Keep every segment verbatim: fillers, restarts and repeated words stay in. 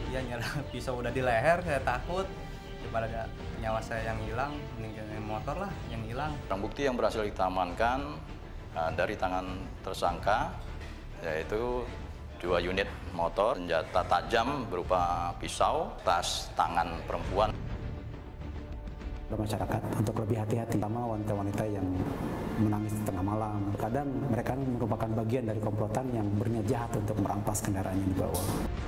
Dia nyerah pisau udah di leher, saya takut. Daripada nyawa saya yang hilang, mending motor lah yang hilang. Barang bukti yang berhasil kita amankan uh, dari tangan tersangka yaitu dua unit motor, senjata tajam berupa pisau, tas tangan perempuan. Masyarakat untuk lebih hati-hati sama wanita-wanita yang menangis di tengah malam. Kadang mereka merupakan bagian dari komplotan yang berniat jahat untuk merampas kendaraan yang dibawa.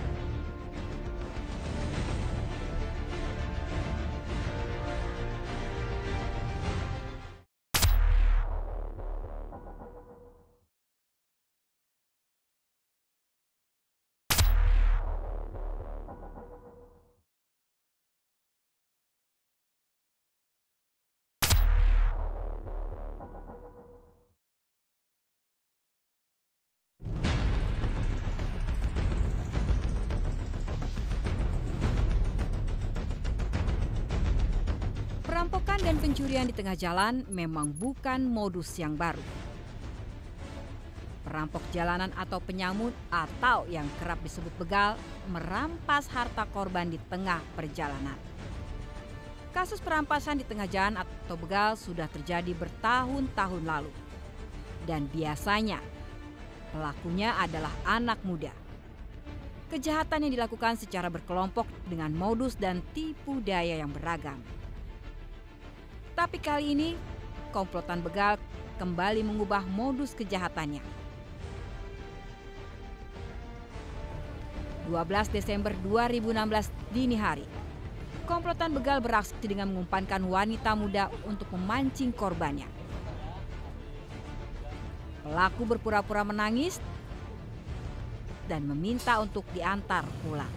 Perampokan dan pencurian di tengah jalan memang bukan modus yang baru. Perampok jalanan atau penyamut atau yang kerap disebut begal merampas harta korban di tengah perjalanan. Kasus perampasan di tengah jalan atau begal sudah terjadi bertahun-tahun lalu. Dan biasanya pelakunya adalah anak muda. Kejahatan yang dilakukan secara berkelompok dengan modus dan tipu daya yang beragam. Tapi kali ini, komplotan begal kembali mengubah modus kejahatannya. dua belas Desember dua ribu enam belas dini hari, komplotan begal beraksi dengan mengumpankan wanita muda untuk memancing korbannya. Pelaku berpura-pura menangis dan meminta untuk diantar pulang.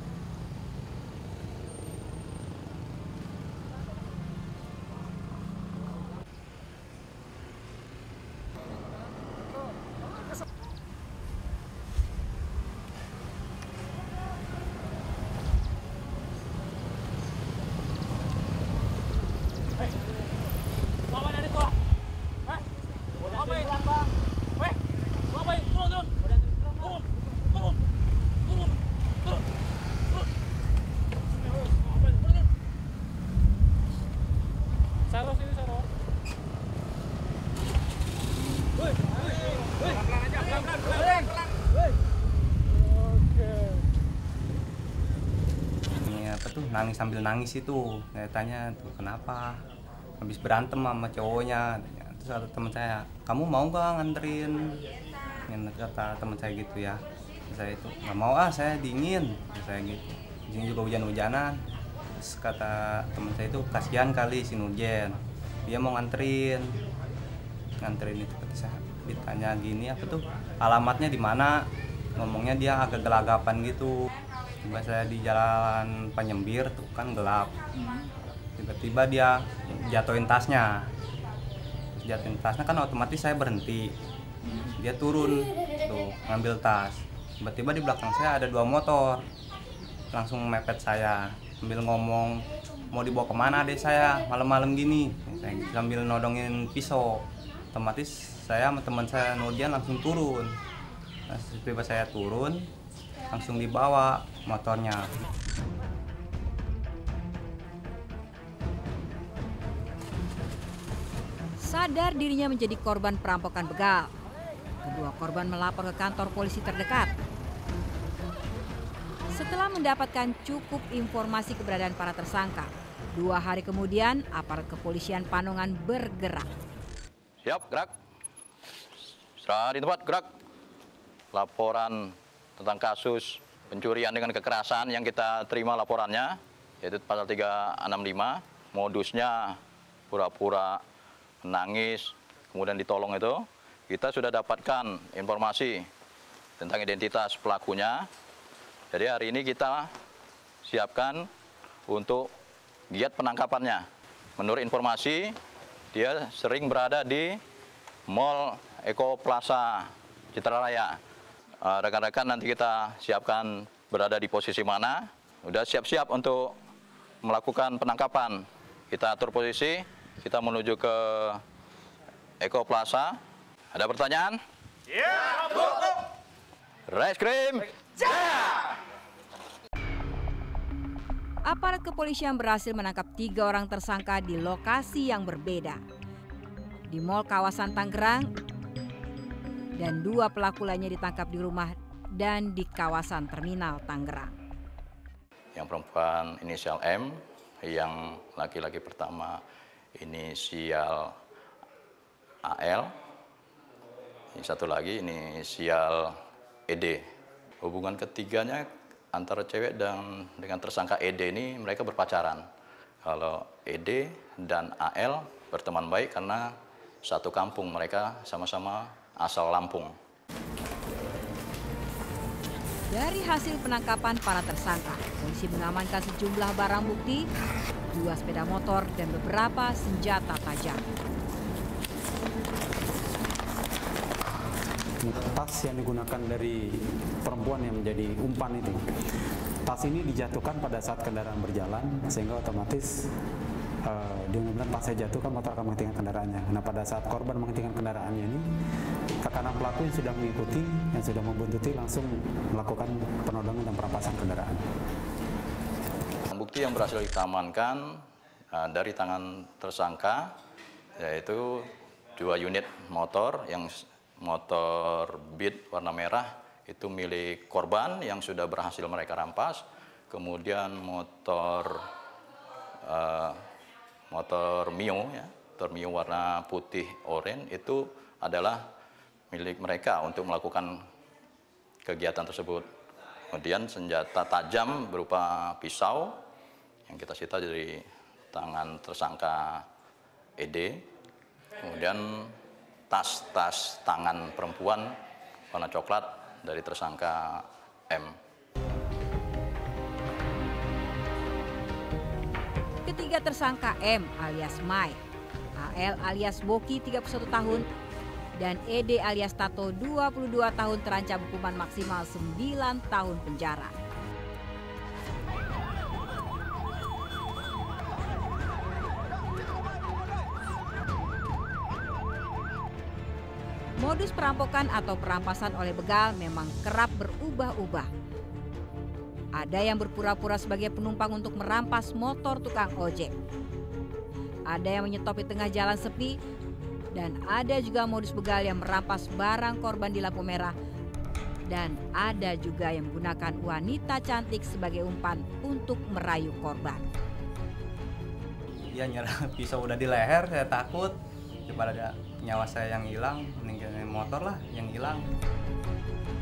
Nangis sambil nangis itu, saya tanya tuh kenapa, habis berantem sama cowoknya. Terus ada teman saya, kamu mau nggak nganterin? Yang kata teman saya gitu ya, saya itu nggak mau ah, saya dingin, saya gitu. Di sini juga hujan-hujanan. Terus kata teman saya itu kasihan kali si Nurjen, dia mau nganterin, nganterin itu. Kata saya ditanya gini apa tuh, alamatnya di mana? Ngomongnya dia agak gelagapan gitu. Tiba saya di jalan Penyembir tuh kan gelap, tiba-tiba dia jatuhin tasnya, jatuhin tasnya kan otomatis saya berhenti, dia turun tuh ngambil tas, tiba-tiba di belakang saya ada dua motor, langsung mepet saya, sambil ngomong mau dibawa kemana deh saya malam-malam gini, saya sambil nodongin pisau, otomatis saya sama teman saya Nurjan langsung turun, nah, tiba saya turun langsung dibawa motornya. Sadar dirinya menjadi korban perampokan begal, kedua korban melapor ke kantor polisi terdekat. Setelah mendapatkan cukup informasi keberadaan para tersangka, dua hari kemudian aparat kepolisian Panongan bergerak. Siap, gerak. Serah di tempat, gerak. Laporan tentang kasus pencurian dengan kekerasan yang kita terima laporannya, yaitu pasal tiga enam lima, modusnya pura-pura menangis, kemudian ditolong itu. Kita sudah dapatkan informasi tentang identitas pelakunya. Jadi hari ini kita siapkan untuk giat penangkapannya. Menurut informasi, dia sering berada di Mall Eko Plaza Citra Raya. Rekan-rekan nanti kita siapkan berada di posisi mana, udah siap-siap untuk melakukan penangkapan. Kita atur posisi, kita menuju ke Eko Plaza. Ada pertanyaan? Ya, Bu. Reskrim. Ja. Aparat kepolisian berhasil menangkap tiga orang tersangka di lokasi yang berbeda. Di mal kawasan Tangerang, dan dua pelaku lainnya ditangkap di rumah dan di kawasan terminal Tangerang. Yang perempuan inisial M, yang laki-laki pertama inisial A L, ini satu lagi inisial E D. Hubungan ketiganya antara cewek dan dengan tersangka E D ini mereka berpacaran. Kalau E D dan A L berteman baik karena satu kampung, mereka sama-sama asal Lampung. Dari hasil penangkapan para tersangka, polisi mengamankan sejumlah barang bukti, dua sepeda motor dan beberapa senjata tajam. Tas yang digunakan dari perempuan yang menjadi umpan itu, tas ini dijatuhkan pada saat kendaraan berjalan, sehingga otomatis uh, dia bilang pas saya jatuh kan motor akan menghentikan kendaraannya. Nah, pada saat korban menghentikan kendaraannya ini, kanan pelaku yang sudah mengikuti, yang sudah membuntuti langsung melakukan penodongan dan perampasan kendaraan. Bukti yang berhasil kita amankan uh, dari tangan tersangka yaitu dua unit motor, yang motor Beat warna merah itu milik korban yang sudah berhasil mereka rampas. Kemudian motor uh, motor Mio, ya, motor Mio warna putih oranye itu adalah milik mereka untuk melakukan kegiatan tersebut. Kemudian senjata tajam berupa pisau yang kita sita dari tangan tersangka E D. Kemudian tas-tas tangan perempuan warna coklat dari tersangka M. Ketiga tersangka M alias Mai, A L alias Boki tiga puluh satu tahun, dan E D alias Tato dua puluh dua tahun terancam hukuman maksimal sembilan tahun penjara. Modus perampokan atau perampasan oleh begal memang kerap berubah-ubah. Ada yang berpura-pura sebagai penumpang untuk merampas motor tukang ojek. Ada yang menyetop di tengah jalan sepi, dan ada juga modus begal yang merampas barang korban di lampu merah. Dan ada juga yang menggunakan wanita cantik sebagai umpan untuk merayu korban. Dia nyerah pisau udah di leher, saya takut. Daripada ada nyawa saya yang hilang, mending motor lah yang hilang.